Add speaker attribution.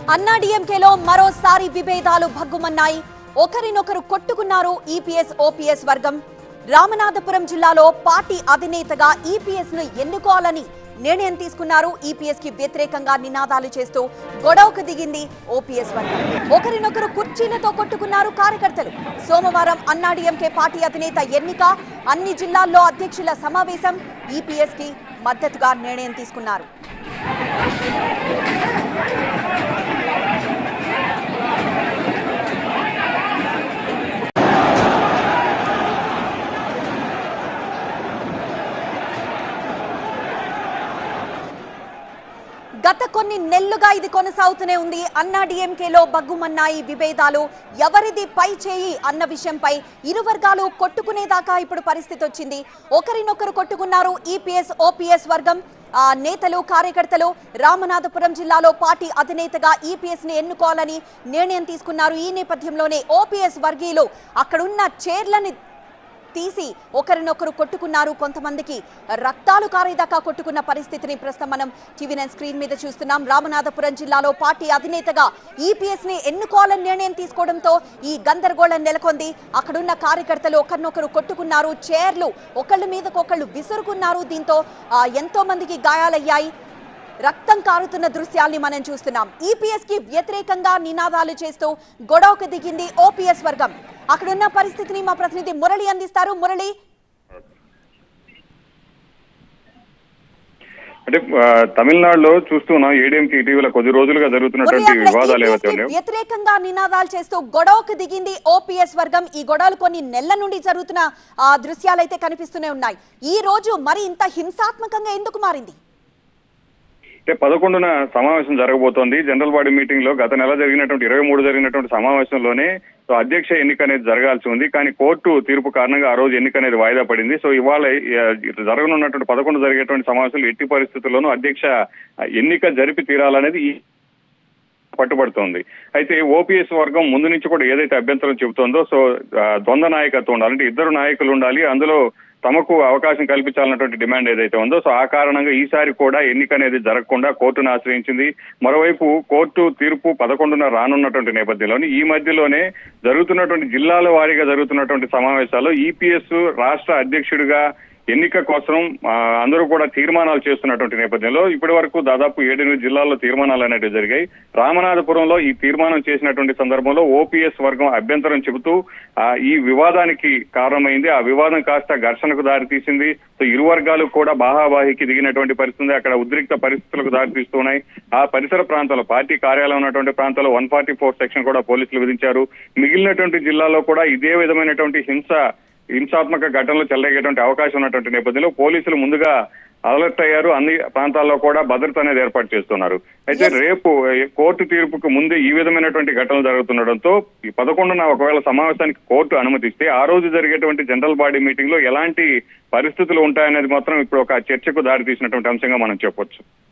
Speaker 1: అన్నాడీఎంకేలో మరోసారి విభేదాలు భగ్గుమన్నాయి. ఒకరినొకరు కొట్టుకున్నారు ఈపీఎస్ ఓపీఎస్ వర్గం. రామనాథపురం జిల్లాలో పార్టీ అధినేతగా ఈపీఎస్ ను ఎన్నుకోవాలని నిర్ణయం తీసుకున్నారు. ఈపీఎస్ కి వ్యతిరేకంగా నినాదాలు చేస్తూ గొడవకు దిగింది ఓపీఎస్ వర్గం. ఒకరినొకరు కుర్చీలతో కొట్టుకున్నారు కార్యకర్తలు. సోమవారం అన్నాడీఎంకే పార్టీ అధినేత ఎన్నిక, అన్ని జిల్లాల్లో అధ్యక్షుల సమావేశం. ఈపీఎస్ కి మద్దతుగా నిర్ణయం తీసుకున్నారు. గత కొన్ని నెలలుగా ఇది కొనసాగుతూనే ఉంది. అన్నాడీఎంకేలో బగ్గుమన్నాయి విభేదాలు. ఎవరిది పై చేయి అన్న విషయంపై ఇరు వర్గాలు కొట్టుకునేదాకా ఇప్పుడు పరిస్థితి వచ్చింది. ఒకరినొకరు కొట్టుకున్నారు ఈపీఎస్ ఓపీఎస్ వర్గం. నేతలు, కార్యకర్తలు రామనాథపురం జిల్లాలో పార్టీ అధినేతగా ఈపీఎస్ ని ఎన్నుకోవాలని నిర్ణయం తీసుకున్నారు. ఈ నేపథ్యంలోనే ఓపీఎస్ వర్గీయులు అక్కడున్న చైర్లని తీసి ఒకరినొకరు కొట్టుకున్నారు. కొంతమందికి రక్తాలు కారేదాకా కొట్టుకున్న పరిస్థితిని ప్రస్తుతం మనం టీవీ9 స్క్రీన్ మీద చూస్తున్నాం. రామనాథపురం జిల్లాలో పార్టీ అధినేతగా ఈపీఎస్ ని ఎన్నుకోవాలని నిర్ణయం తీసుకోవడంతో ఈ గందరగోళం నెలకొంది. అక్కడున్న కార్యకర్తలు ఒకరినొకరు కొట్టుకున్నారు. చైర్లు ఒకళ్ళ మీదకొకళ్ళు విసురుకున్నారు. దీంతో ఎంతో మందికి గాయాలయ్యాయి. రక్తం కారుతున్న దృశ్యాల్ని మనం చూస్తున్నాం. ఈపీఎస్ కి వ్యతిరేకంగా నినాదాలు చేస్తూ గొడవకు దిగింది ఓపీఎస్ వర్గం. అక్కడున్న పరిస్థితిని మా ప్రతినిధి మురళి అందిస్తారు. మురళి,
Speaker 2: అంటే తమిళనాడులో చూస్తున్నాం ఏడీఎంకి ఇటీవల కొద్ది రోజులుగా జరుగుతున్నటువంటి వివాదాలు ఏవైతే ఉన్నాయో
Speaker 1: వ్యతిరేకంగా నినాదాలు చేస్తూ గొడవకు దిగింది ఓపీఎస్ వర్గం. ఈ గొడవలు కొన్ని నెలల నుండి జరుగుతున్న దృశ్యాలైతే కనిపిస్తూనే ఉన్నాయి. ఈ రోజు మరి ఇంత హింసాత్మకంగా ఎందుకు మారింది?
Speaker 2: 11న సమావేశం జరగబోతోంది. జనరల్ బాడీ మీటింగ్ లో గత నెల జరిగినటువంటి 23 జరిగినటువంటి సమావేశంలోనే అధ్యక్ష ఎన్నిక అనేది జరగాల్సి ఉంది. కానీ కోర్టు తీర్పు కారణంగా ఆ రోజు ఎన్నిక అనేది వాయిదా పడింది. సో ఇవాళ జరగనున్నటువంటి 11 జరిగేటువంటి సమావేశంలో ఎట్టి పరిస్థితుల్లోనూ అధ్యక్ష ఎన్నిక జరిపి తీరాలనేది పట్టుబడుతోంది. అయితే ఓపీఎస్ వర్గం ముందు నుంచి కూడా ఏదైతే అభ్యంతరం చెబుతోందో, సో ద్వంద్వ నాయకత్వం ఉండాలి, అంటే ఇద్దరు నాయకులు ఉండాలి, అందులో తమకు అవకాశం కల్పించాలన్నటువంటి డిమాండ్ ఏదైతే ఉందో, సో ఆ కారణంగా ఈసారి కూడా ఎన్నిక అనేది జరగకుండా కోర్టును ఆశ్రయించింది. మరోవైపు కోర్టు తీర్పు 11న రానున్నటువంటి నేపథ్యంలోని ఈ మధ్యలోనే జరుగుతున్నటువంటి జిల్లాల వారీగా జరుగుతున్నటువంటి సమావేశాల్లో ఈపీఎస్ రాష్ట్ర అధ్యక్షుడిగా ఎన్నిక కోసం అందరూ కూడా తీర్మానాలు చేస్తున్నటువంటి నేపథ్యంలో ఇప్పటి వరకు దాదాపు 7-8 జిల్లాల్లో తీర్మానాలు అనేవి జరిగాయి. రామనాథపురంలో ఈ తీర్మానం చేసినటువంటి సందర్భంలో ఓపీఎస్ వర్గం అభ్యంతరం చెబుతూ ఈ వివాదానికి కారణమైంది. ఆ వివాదం కాస్త ఘర్షణకు దారితీసింది. సో ఇరు వర్గాలు కూడా బాహాబాహికి దిగినటువంటి పరిస్థితి, అక్కడ ఉద్రిక్త పరిస్థితులకు దారితీస్తున్నాయి. ఆ పరిసర ప్రాంతాల్లో పార్టీ కార్యాలయం ఉన్నటువంటి ప్రాంతాల్లో 144 సెక్షన్ కూడా పోలీసులు విధించారు. మిగిలినటువంటి జిల్లాల్లో కూడా ఇదే విధమైనటువంటి హింసాత్మక ఘటనలు చెలరేగేటువంటి అవకాశం ఉన్నటువంటి నేపథ్యంలో పోలీసులు ముందుగా అలర్ట్ అయ్యారు. అన్ని ప్రాంతాల్లో కూడా భద్రత అనేది ఏర్పాటు చేస్తున్నారు. అయితే రేపు కోర్టు తీర్పుకు ముందే ఈ విధమైనటువంటి ఘటనలు జరుగుతుండడంతో 11న ఒకవేళ సమావేశానికి కోర్టు అనుమతిస్తే ఆ రోజు జరిగేటువంటి జనరల్ బాడీ మీటింగ్ లో ఎలాంటి పరిస్థితులు ఉంటాయనేది మాత్రం ఇప్పుడు ఒక చర్చకు దారి తీసినటువంటి అంశంగా మనం చెప్పొచ్చు.